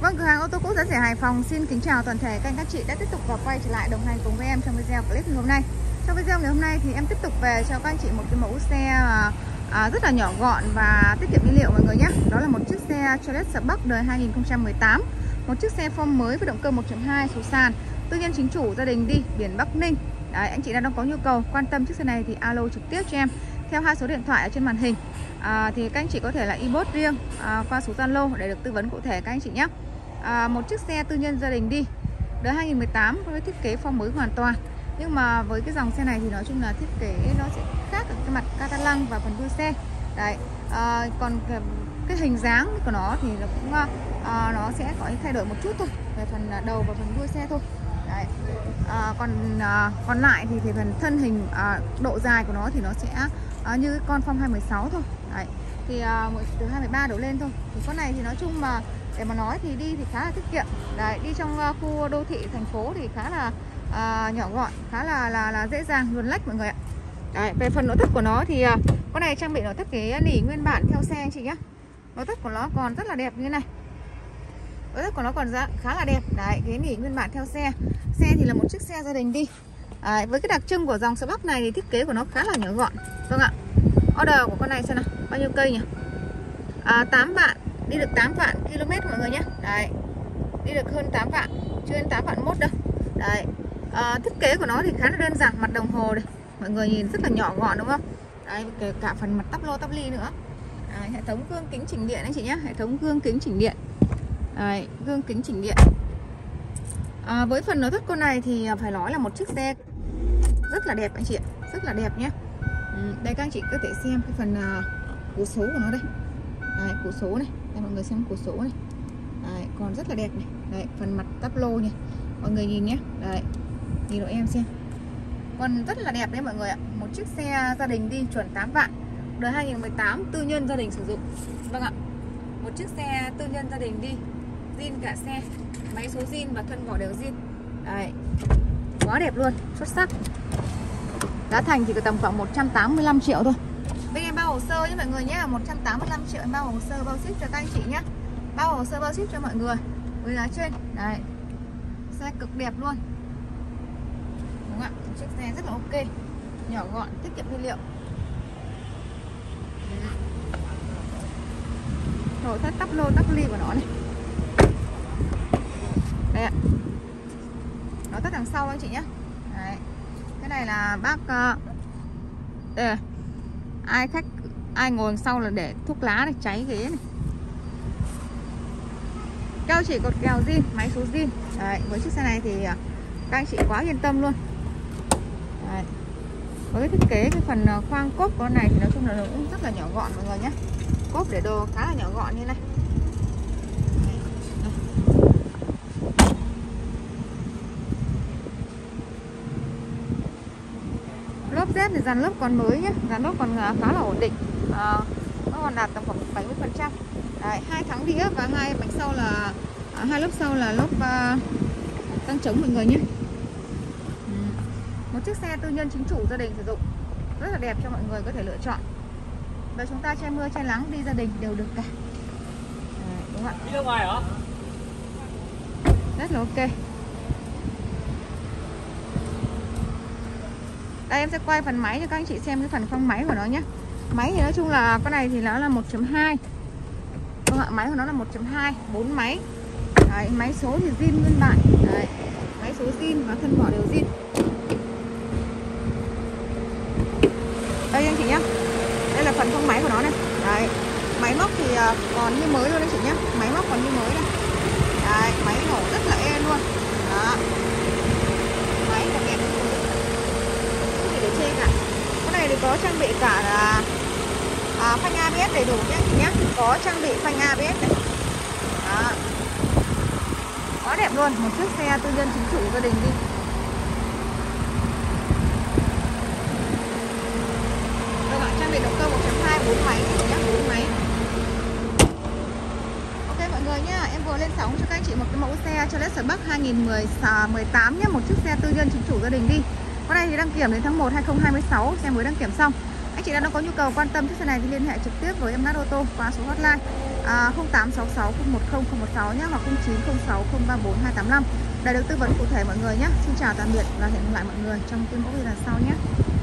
Vâng, cửa hàng ô tô cũ giá rẻ Hải Phòng xin kính chào toàn thể các anh các chị đã tiếp tục quay trở lại đồng hành cùng với em trong video clip ngày hôm nay. Trong video ngày hôm nay thì em tiếp tục về cho các anh chị một cái mẫu xe rất là nhỏ gọn và tiết kiệm nhiên liệu mọi người nhé. Đó là một chiếc xe Chevrolet Spark đời 2018, một chiếc xe form mới với động cơ 1.2 số sàn, tư nhân chính chủ, gia đình đi biển Bắc Ninh. Đấy, anh chị đang có nhu cầu quan tâm chiếc xe này thì alo trực tiếp cho em theo hai số điện thoại ở trên màn hình. Thì các anh chị có thể là inbox riêng qua số Zalo để được tư vấn cụ thể các anh chị nhé. Một chiếc xe tư nhân gia đình đi đời 2018 với thiết kế form mới hoàn toàn, nhưng mà với cái dòng xe này thì nói chung là thiết kế nó sẽ khác ở cái mặt Catalan và phần đuôi xe. Đấy, còn cái hình dáng của nó thì nó cũng nó sẽ có thay đổi một chút thôi về phần đầu và phần đuôi xe thôi. Đấy. Còn lại thì phần thân hình, độ dài của nó thì nó sẽ như cái con Form 216 thôi. Đấy. Thì từ 213 đổ lên thôi. Thì con này thì nói chung mà để mà nói thì đi thì khá là tiết kiệm. Đấy, đi trong khu đô thị thành phố thì khá là nhỏ gọn, khá là dễ dàng, luồn lách mọi người ạ. Đấy, về phần nội thất của nó thì con này trang bị nội thất cái nỉ nguyên bản theo xe anh chị nhé. Nội thất của nó còn rất là đẹp như thế này. Nội thất của nó còn khá là đẹp. Đấy, cái nỉ nguyên bản theo xe. Xe thì là một chiếc xe gia đình đi. Đấy, với cái đặc trưng của dòng Spark này thì thiết kế của nó khá là nhỏ gọn. Vâng ạ. Order của con này xem nào, bao nhiêu cây nhỉ? 8 vạn, đi được 8 vạn km mọi người nhé. Đấy, đi được hơn 8 vạn, chưa đến 8 vạn mốt đâu. Đấy, thiết kế của nó thì khá là đơn giản, mặt đồng hồ đây mọi người nhìn rất là nhỏ gọn đúng không? Đấy, kể cả phần mặt tắp lô tắp ly nữa. Đấy, hệ thống gương kính chỉnh điện anh chị nhé, hệ thống gương kính chỉnh điện. Đấy, gương kính chỉnh điện. Với phần nội thất con này thì phải nói là một chiếc xe rất là đẹp anh chị ạ, rất là đẹp nhé. Đây các anh chị có thể xem cái phần cỗ số của nó đây. Đấy, cỗ số này, đây mọi người xem cỗ số này. Đấy, còn rất là đẹp này. Đấy, phần mặt tắp lô nhỉ, mọi người nhìn nhé. Đấy, nhìn đội em xem, còn rất là đẹp đấy mọi người ạ. Một chiếc xe gia đình đi chuẩn 8 vạn, đời 2018, tư nhân gia đình sử dụng. Vâng ạ, một chiếc xe tư nhân gia đình đi, zin cả xe, máy số zin và thân vỏ đều zin. Đấy, quá đẹp luôn, xuất sắc. Giá thành thì tầm khoảng 185 triệu thôi. Bên em bao hồ sơ nhé mọi người nhé, 185 triệu em bao hồ sơ bao ship cho các anh chị nhé. Bao hồ sơ bao ship cho mọi người với giá trên. Đấy, xe cực đẹp luôn, đúng không ạ? Chiếc xe rất là ok, nhỏ gọn, tiết kiệm nhiên liệu. Nội thất tắp lô tắp ly của nó này. Đây ạ, nội thất đằng sau anh chị nhé. Đấy, cái này là bác đây, ai ngồi đằng sau là để thuốc lá này, cháy ghế này. Keo chỉ cột kèo zin, máy số zin. Đấy, với chiếc xe này thì các anh chị quá yên tâm luôn. Đấy, với cái thiết kế cái phần khoang cốp của con này thì nói chung là nó cũng rất là nhỏ gọn mọi người nhé. Cốp để đồ khá là nhỏ gọn như này. Lốp dép thì dàn lốp còn mới nhé, dàn lốp còn khá là ổn định, nó còn đạt tầm khoảng 70%. Đấy, 2 tháng đĩa và hai bánh sau là hai lốp sau là lốp tăng chống mọi người nhé. Một chiếc xe tư nhân chính chủ gia đình sử dụng, rất là đẹp cho mọi người có thể lựa chọn. Và chúng ta che mưa che nắng đi gia đình đều được cả. Đấy, đúng không ạ? Đi ra ngoài hả? Rất là ok. Đây em sẽ quay phần máy cho các anh chị xem cái phần khoang máy của nó nhé. Máy thì nói chung là con này thì nó là 1.2. Vâng ạ, máy của nó là 1.2, 4 máy. Đấy, máy số thì zin nguyên bản. Đấy, máy số zin và thân vỏ đều zin. Đây anh chị nhé, đây là phần khoang máy của nó này. Đấy, máy móc thì còn như mới luôn anh chị nhé, máy móc còn như mới này. Đấy, máy nổ rất là êm luôn. Đó, máy là đẹp để chê cả. Con này thì có trang bị cả là phanh ABS đầy đủ nhé anh chị nhé, có trang bị phanh ABS này. Đó, quá đẹp luôn, một chiếc xe tư nhân chính chủ gia đình đi. Các bạn trang bị động cơ 1.2, 4 máy nhé, 4 máy. Ok mọi người nhá, em vừa lên sóng cho các anh chị một cái mẫu xe Chevrolet Spark 2018 nhé, một chiếc xe tư nhân chính chủ gia đình đi. Con này thì đăng kiểm đến tháng 1 2026, xe mới đăng kiểm xong. Anh chị nào có nhu cầu quan tâm chiếc xe này thì liên hệ trực tiếp với em Nát Ô Tô qua số hotline 0866 010 016 nhé, hoặc 0906 034 285 để được tư vấn cụ thể mọi người nhé. Xin chào tạm biệt và hẹn gặp lại mọi người trong cái mẫu video lần sau nhé.